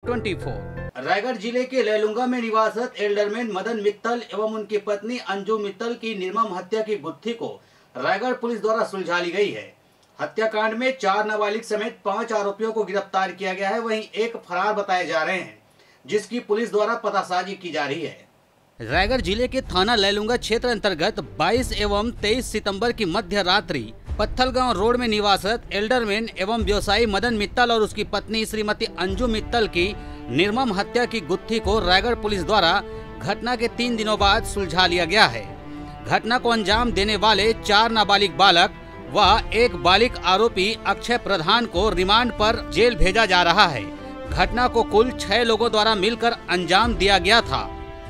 24। रायगढ़ जिले के लैलूंगा में निवासित एल्डरमैन मदन मित्तल एवं उनकी पत्नी अंजू मित्तल की निर्मम हत्या की गुत्थी को रायगढ़ पुलिस द्वारा सुलझा ली गई है। हत्याकांड में 4 नाबालिग समेत 5 आरोपियों को गिरफ्तार किया गया है। वहीं एक फरार बताए जा रहे हैं, जिसकी पुलिस द्वारा पतासाजी की जा रही है। रायगढ़ जिले के थाना लैलूंगा क्षेत्र अंतर्गत 22 एवं 23 सितंबर की मध्य रात्रि पत्थलगांव रोड में निवासित एल्डरमैन एवं व्यवसायी मदन मित्तल और उसकी पत्नी श्रीमती अंजू मित्तल की निर्मम हत्या की गुत्थी को रायगढ़ पुलिस द्वारा घटना के 3 दिनों बाद सुलझा लिया गया है। घटना को अंजाम देने वाले 4 नाबालिग बालक व एक बालिग आरोपी अक्षय प्रधान को रिमांड पर जेल भेजा जा रहा है। घटना को कुल 6 लोगों द्वारा मिलकर अंजाम दिया गया था।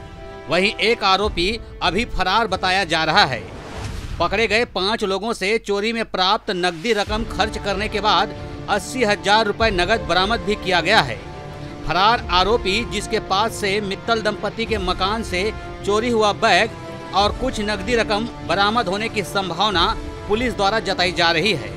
वहीं एक आरोपी अभी फरार बताया जा रहा है। पकड़े गए 5 लोगों से चोरी में प्राप्त नकदी रकम खर्च करने के बाद 80,000 रुपए नगद बरामद भी किया गया है। फरार आरोपी, जिसके पास से मित्तल दंपति के मकान से चोरी हुआ बैग और कुछ नकदी रकम बरामद होने की संभावना पुलिस द्वारा जताई जा रही है।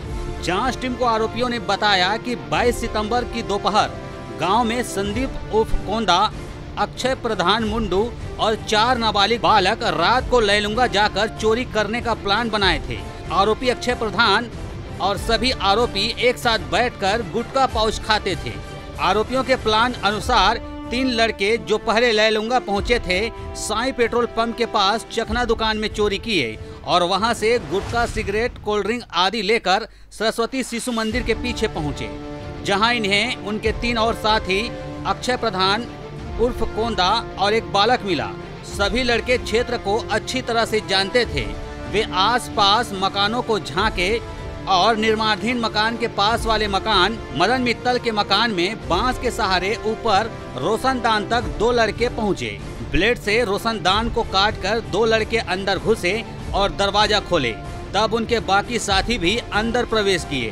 जांच टीम को आरोपियों ने बताया कि 22 सितंबर की दोपहर गांव में संदीप उर्फ कोंदा, अक्षय प्रधान मुंडू और 4 नाबालिग बालक रात को लैलूंगा जाकर चोरी करने का प्लान बनाए थे। आरोपी अक्षय प्रधान और सभी आरोपी एक साथ बैठकर गुटखा पाउच खाते थे। आरोपियों के प्लान अनुसार 3 लड़के जो पहले लैलूंगा पहुंचे थे, साईं पेट्रोल पंप के पास चखना दुकान में चोरी किए और वहां से गुटखा, सिगरेट, कोल्ड ड्रिंक आदि लेकर सरस्वती शिशु मंदिर के पीछे पहुंचे, जहां इन्हें उनके 3 और साथी अक्षय प्रधान उर्फ कोंदा और एक बालक मिला। सभी लड़के क्षेत्र को अच्छी तरह से जानते थे। वे आसपास मकानों को झांके और निर्माणाधीन मकान के पास वाले मकान मदन मित्तल के मकान में बांस के सहारे ऊपर रोशनदान तक 2 लड़के पहुंचे। ब्लेड से रोशनदान को काटकर 2 लड़के अंदर घुसे और दरवाजा खोले। तब उनके बाकी साथी भी अंदर प्रवेश किए।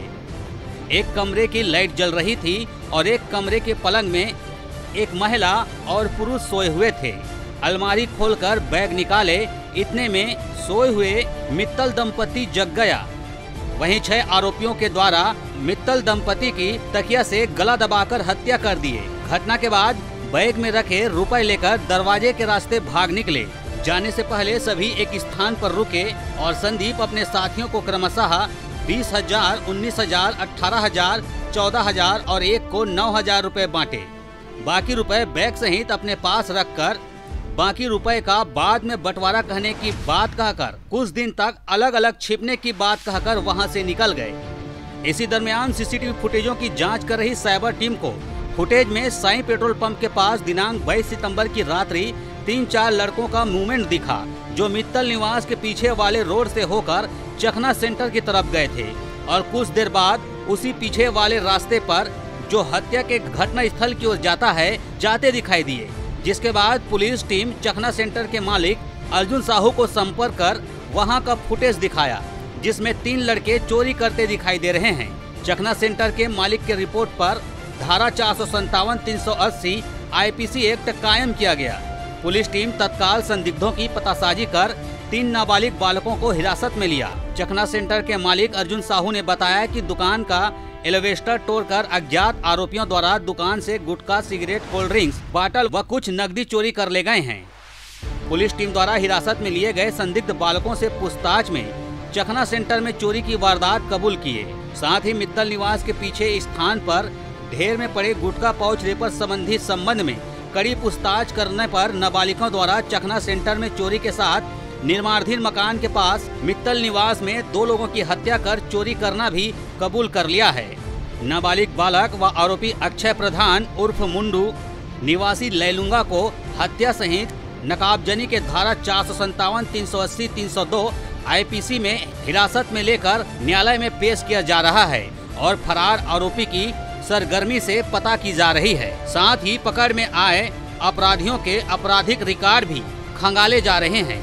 एक कमरे की लाइट जल रही थी और एक कमरे के पलंग में एक महिला और पुरुष सोए हुए थे। अलमारी खोलकर बैग निकाले, इतने में सोए हुए मित्तल दंपति जग गया। वहीं 6 आरोपियों के द्वारा मित्तल दंपति की तकिया से गला दबाकर हत्या कर दिए। घटना के बाद बैग में रखे रुपए लेकर दरवाजे के रास्ते भाग निकले। जाने से पहले सभी एक स्थान पर रुके और संदीप अपने साथियों को क्रमशः 20,000, 19,000, 18,000, 14,000 और एक को 9,000 रुपए बांटे। बाकी रुपए बैग सहित अपने पास रखकर बाकी रुपए का बाद में बंटवारा कहने की बात कहकर कुछ दिन तक अलग अलग छिपने की बात कहकर वहां से निकल गए। इसी दरमियान सीसीटीवी फुटेजों की जांच कर रही साइबर टीम को फुटेज में साईं पेट्रोल पंप के पास दिनांक 22 सितंबर की रात्रि 3-4 लड़कों का मूवमेंट दिखा, जो मित्तल निवास के पीछे वाले रोड से होकर चखना सेंटर की तरफ गए थे और कुछ देर बाद उसी पीछे वाले रास्ते पर जो हत्या के घटना स्थल की ओर जाता है, जाते दिखाई दिए। जिसके बाद पुलिस टीम चखना सेंटर के मालिक अर्जुन साहू को संपर्क कर वहां का फुटेज दिखाया, जिसमें 3 लड़के चोरी करते दिखाई दे रहे हैं। चखना सेंटर के मालिक के रिपोर्ट पर धारा 457, 380 IPC एक्ट कायम किया गया। पुलिस टीम तत्काल संदिग्धों की पतासाजी कर 3 नाबालिग बालकों को हिरासत में लिया। चखना सेंटर के मालिक अर्जुन साहू ने बताया कि दुकान का एलिवेटर तोड़कर अज्ञात आरोपियों द्वारा दुकान से gutkha, cigarette, cold drinks, bottle व कुछ नकदी चोरी कर ले गए हैं। पुलिस टीम द्वारा हिरासत में लिए गए संदिग्ध बालकों से पूछताछ में चखना सेंटर में चोरी की वारदात कबूल किए। साथ ही मित्तल निवास के पीछे स्थान पर ढेर में पड़े गुटखा पाउच रेपर संबंधी संबंध में कड़ी पूछताछ करने पर नाबालिगों द्वारा चखना सेंटर में चोरी के साथ निर्माणाधीन मकान के पास मित्तल निवास में 2 लोगों की हत्या कर चोरी करना भी कबूल कर लिया है। नाबालिग बालक व आरोपी अक्षय प्रधान उर्फ मुंडू निवासी लैलूंगा को हत्या सहित नकाबजनी के धारा 457, 380, 302 IPC में हिरासत में लेकर न्यायालय में पेश किया जा रहा है और फरार आरोपी की सरगर्मी से पता की जा रही है। साथ ही पकड़ में आए अपराधियों के आपराधिक रिकॉर्ड भी खंगाले जा रहे हैं।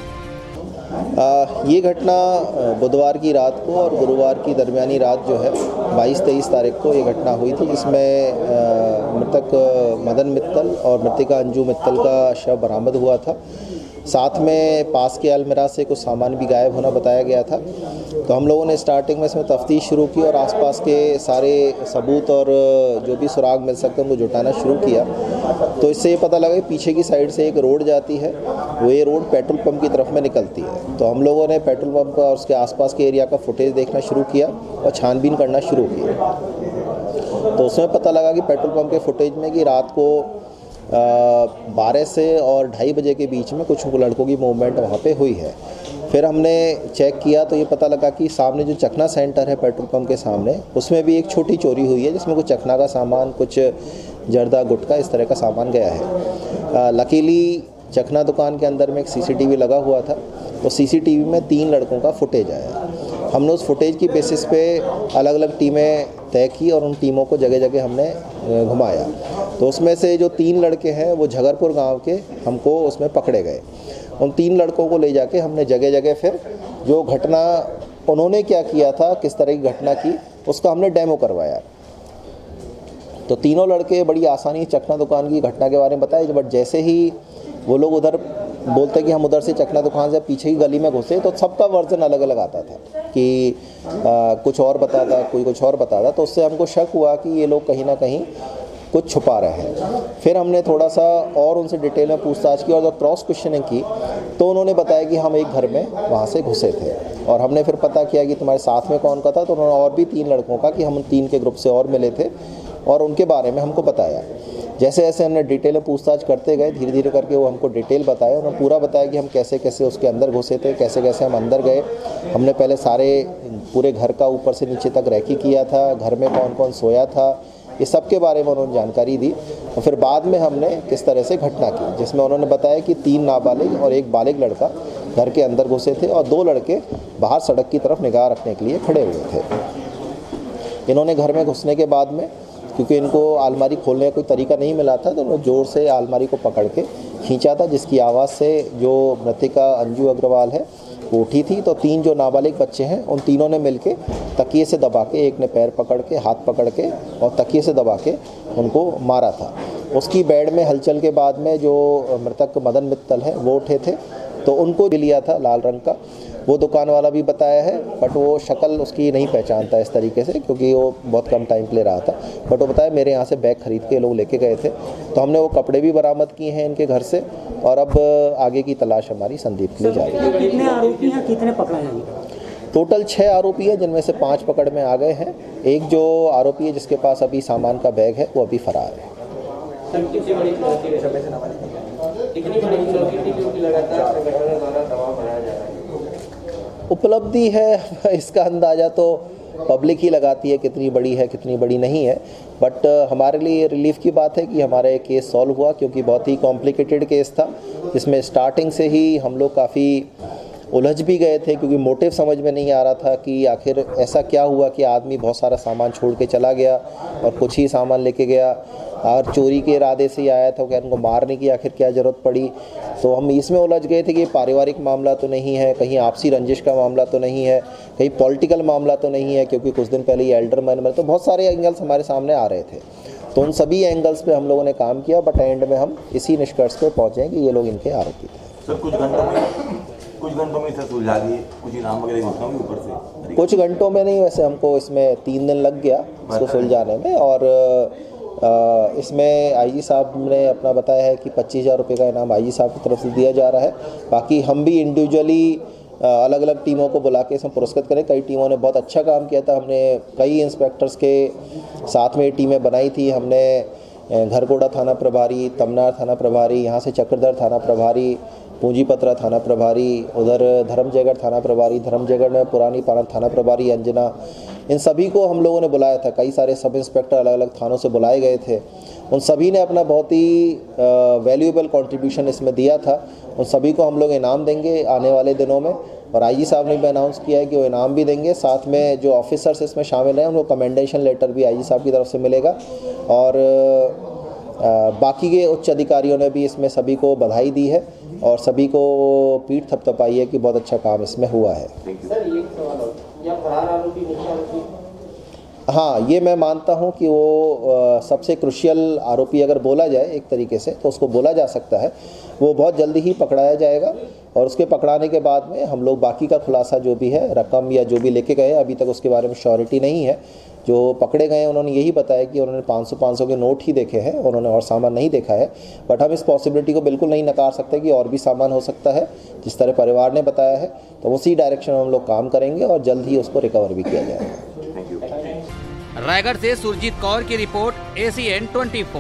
ये घटना बुधवार की रात को और गुरुवार की दरमियानी रात जो है 22-23 तारीख को ये घटना हुई थी, जिसमें मृतक मदन मित्तल और मृतिका अंजू मित्तल का शव बरामद हुआ था। साथ में पास के अलमीरा से कुछ सामान भी गायब होना बताया गया था। तो हम लोगों ने स्टार्टिंग में इसमें तफ्तीश शुरू की और आसपास के सारे सबूत और जो भी सुराग मिल सकते हैं उनको जुटाना शुरू किया। तो इससे ये पता लगा कि पीछे की साइड से एक रोड जाती है, वो ये रोड पेट्रोल पंप की तरफ में निकलती है। तो हम लोगों ने पेट्रोल पंप और उसके आसपास के एरिया का फुटेज देखना शुरू किया और छानबीन करना शुरू की। तो उसमें पता लगा कि पेट्रोल पंप के फुटेज में कि रात को 12 से और 2:30 बजे के बीच में कुछ लड़कों की मूवमेंट वहाँ पे हुई है। फिर हमने चेक किया तो ये पता लगा कि सामने जो चखना सेंटर है पेट्रोल पंप के सामने, उसमें भी एक छोटी चोरी हुई है जिसमें कुछ चखना का सामान, कुछ जर्दा, गुटखा, इस तरह का सामान गया है। लकीली चखना दुकान के अंदर में एक CCTV लगा हुआ था। तो CCTV में 3 लड़कों का फुटेज आया। हमने उस फुटेज की बेसिस पे अलग अलग टीमें तय की और उन टीमों को जगह जगह हमने घुमाया। तो उसमें से जो 3 लड़के हैं वो झगरपुर गांव के हमको उसमें पकड़े गए। उन 3 लड़कों को ले जाके हमने जगह जगह फिर जो घटना उन्होंने क्या किया था, किस तरह की घटना की, उसका हमने डेमो करवाया। तो तीनों लड़के बड़ी आसानी चखना दुकान की घटना के बारे में बताए, बट जैसे ही वो लोग उधर बोलते कि हम उधर से चखना दुकान से पीछे की गली में घुसे, तो सबका वर्जन अलग अलग आता था कि कुछ और बताता, कोई कुछ और बताता। तो उससे हमको शक हुआ कि ये लोग कहीं ना कहीं कुछ छुपा रहे हैं। फिर हमने थोड़ा सा और उनसे डिटेल में पूछताछ की और जब क्रॉस क्वेश्चनिंग की तो उन्होंने बताया कि हम एक घर में वहाँ से घुसे थे। और हमने फिर पता किया कि तुम्हारे साथ में कौन का था, तो उन्होंने और भी 3 लड़कों का कि हम 3 के ग्रुप से और मिले थे और उनके बारे में हमको बताया। जैसे जैसे हमने डिटेल में पूछताछ करते गए, धीरे धीरे करके वो हमको डिटेल बताया। उन्होंने पूरा बताया कि हम कैसे कैसे उसके अंदर घुसे थे, कैसे कैसे हम अंदर गए। हमने पहले सारे पूरे घर का ऊपर से नीचे तक रैकी किया था, घर में कौन कौन सोया था, ये सब के बारे में उन्होंने जानकारी दी। और फिर बाद में हमने किस तरह से घटना की, जिसमें उन्होंने बताया कि 3 नाबालिग और 1 बालिग लड़का घर के अंदर घुसे थे और 2 लड़के बाहर सड़क की तरफ निगाह रखने के लिए खड़े हुए थे। इन्होंने घर में घुसने के बाद में, क्योंकि इनको अलमारी खोलने का कोई तरीका नहीं मिला था, तो उन्होंने ज़ोर से अलमारी को पकड़ के खींचा था, जिसकी आवाज़ से जो मृतिका अंजू अग्रवाल है वो उठी थी। तो 3 जो नाबालिग बच्चे हैं उन तीनों ने मिलके तकिए से दबा के, एक ने पैर पकड़ के, हाथ पकड़ के और तकिए से दबा के उनको मारा था। उसकी बेड में हलचल के बाद में जो मृतक मदन मित्तल है वो उठे थे, तो उनको भी लिया था लाल रंग का। वो दुकान वाला भी बताया है, बट वो शक्ल उसकी नहीं पहचानता इस तरीके से, क्योंकि वो बहुत कम टाइम पे ले रहा था। बट वो बताया मेरे यहाँ से बैग खरीद के लोग लेके गए थे। तो हमने वो कपड़े भी बरामद किए हैं इनके घर से और अब आगे की तलाश हमारी संदीप के लिए जारी है। कितने आरोपी हैं, कितने पकड़े हैं? टोटल 6 आरोपी है, जिनमें से 5 पकड़ में आ गए हैं। एक जो आरोपी है जिसके पास अभी सामान का बैग है वो अभी फरार है। उपलब्धि है इसका अंदाज़ा तो पब्लिक ही लगाती है, कितनी बड़ी है कितनी बड़ी नहीं है। बट हमारे लिए रिलीफ की बात है कि हमारा ये केस सॉल्व हुआ, क्योंकि बहुत ही कॉम्प्लिकेटेड केस था, जिसमें स्टार्टिंग से ही हम लोग काफ़ी उलझ भी गए थे, क्योंकि मोटिव समझ में नहीं आ रहा था कि आखिर ऐसा क्या हुआ कि आदमी बहुत सारा सामान छोड़ के चला गया और कुछ ही सामान लेके गया और चोरी के इरादे से ही आया था, क्या उनको मारने की आखिर क्या ज़रूरत पड़ी। तो हम इसमें उलझ गए थे कि पारिवारिक मामला तो नहीं है, कहीं आपसी रंजिश का मामला तो नहीं है, कहीं पॉलिटिकल मामला तो नहीं है, क्योंकि कुछ दिन पहले ये एल्डरमैन में, तो बहुत सारे एंगल्स हमारे सामने आ रहे थे। तो उन सभी एंगल्स पे हम लोगों ने काम किया, बट एंड में हम इसी निष्कर्ष पे पहुँचे कि ये लोग इनके आरोपी थे। सर कुछ घंटों में इसे सुलझा दिए, कुछ इनाम वगैरह घोषणा हुई ऊपर से? कुछ घंटों में नहीं, वैसे हमको इसमें 3 दिन लग गया इसको सुलझाने में। और इसमें आईजी साहब ने अपना बताया है कि 25,000 रुपये का इनाम आईजी साहब की तरफ से दिया जा रहा है। बाकी हम भी इंडिविजुअली अलग अलग टीमों को बुला के इसमें पुरस्कृत करें। कई टीमों ने बहुत अच्छा काम किया था, हमने कई इंस्पेक्टर्स के साथ में टीमें बनाई थी। हमने घरकोड़ा थाना प्रभारी, तमनार थाना प्रभारी, यहाँ से चक्रधर थाना प्रभारी, पूंजीपत्रा थाना प्रभारी, उधर धर्मजयगढ़ थाना प्रभारी, धर्मजयगढ़ में पुरानी पारा थाना प्रभारी अंजना, इन सभी को हम लोगों ने बुलाया था। कई सारे सब इंस्पेक्टर अलग अलग थानों से बुलाए गए थे। उन सभी ने अपना बहुत ही वैल्यूएबल कंट्रीब्यूशन इसमें दिया था। उन सभी को हम लोग इनाम देंगे आने वाले दिनों में, और आईजी साहब ने भी अनाउंस किया है कि वो इनाम भी देंगे। साथ में जो ऑफिसर्स इसमें शामिल हैं उनको कमेंडेशन लेटर भी आईजी साहब की तरफ से मिलेगा, और बाकी के उच्च अधिकारियों ने भी इसमें सभी को बधाई दी है और सभी को पीठ थपथपाई है कि बहुत अच्छा काम इसमें हुआ है। सर एक सवाल और, या फरार आरोपी मुख्य आरोपी हाँ, ये मैं मानता हूँ कि वो सबसे क्रुशियल आरोपी अगर बोला जाए एक तरीके से तो उसको बोला जा सकता है। वो बहुत जल्दी ही पकड़ाया जाएगा और उसके पकड़ाने के बाद में हम लोग बाकी का खुलासा जो भी है, रकम या जो भी लेके गए, अभी तक उसके बारे में श्योरिटी नहीं है। जो पकड़े गए उन्होंने यही बताया कि उन्होंने 500 के नोट ही देखे हैं, उन्होंने और सामान नहीं देखा है। बट हम इस पॉसिबिलिटी को बिल्कुल नहीं नकार सकते कि और भी सामान हो सकता है, जिस तरह परिवार ने बताया है। तो उसी डायरेक्शन में हम लोग काम करेंगे और जल्द ही उसको रिकवर भी किया जाएगा। रायगढ़ से सुरजीत कौर की रिपोर्ट, ACN 24।